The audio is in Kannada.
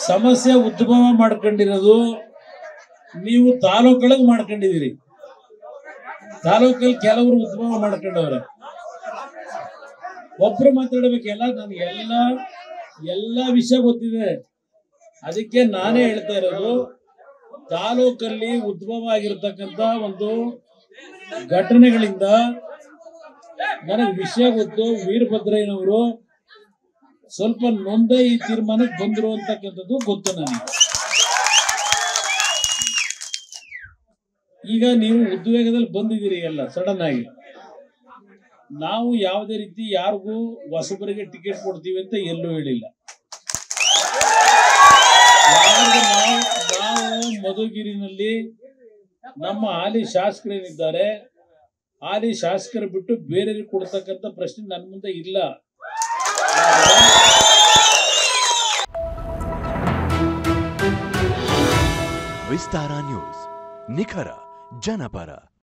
ಸಮಸ್ಯೆ ಉದ್ಭವ ಮಾಡ್ಕೊಂಡಿರೋದು ನೀವು ತಾಲೂಕೊಳಗೆ ಮಾಡ್ಕೊಂಡಿದ್ದೀರಿ. ತಾಲೂಕಲ್ಲಿ ಕೆಲವರು ಉದ್ಭವ ಮಾಡ್ಕೊಂಡವ್ರೆ. ಒಬ್ರು ಮಾತಾಡಬೇಕೆಲ್ಲ. ನನಗೆ ಎಲ್ಲ ವಿಷಯ ಗೊತ್ತಿದೆ. ಅದಕ್ಕೆ ನಾನೇ ಹೇಳ್ತಾ ಇರೋದು, ತಾಲೂಕಲ್ಲಿ ಉದ್ಭವ ಆಗಿರತಕ್ಕಂತ ಒಂದು ಘಟನೆಗಳಿಂದ ನನಗೆ ವಿಷಯ ಗೊತ್ತು. ವೀರಭದ್ರಯ್ಯನವರು ಸ್ವಲ್ಪ ನೊಂದ ಈ ತೀರ್ಮಾನಕ್ಕೆ ಬಂದ್ರು ಅಂತಕ್ಕಂಥದ್ದು ಗೊತ್ತು ನನಗೆ. ಈಗ ನೀವು ಉದ್ವೇಗದಲ್ಲಿ ಬಂದಿದ್ದೀರಿ ಎಲ್ಲ ಸಡನ್ ಆಗಿ. ನಾವು ಯಾವುದೇ ರೀತಿ ಯಾರಿಗೂ ಹೊಸಬರಿಗೆ ಟಿಕೆಟ್ ಕೊಡ್ತೀವಿ ಅಂತ ಎಲ್ಲೂ ಹೇಳಿಲ್ಲ. ನಾವು ಮಧುಗಿರಿನಲ್ಲಿ ನಮ್ಮ ಹಾಲಿ ಶಾಸಕರೇನಿದ್ದಾರೆ, ಹಾಲಿ ಶಾಸಕರು ಬಿಟ್ಟು ಬೇರೆಯವ್ರಿಗೆ ಕೊಡ್ತಕ್ಕಂಥ ಪ್ರಶ್ನೆ ನನ್ನ ಮುಂದೆ ಇಲ್ಲ. ವಿಸ್ತಾರ ನ್ಯೂಸ್, ನಿಖರ ಜನಪರ.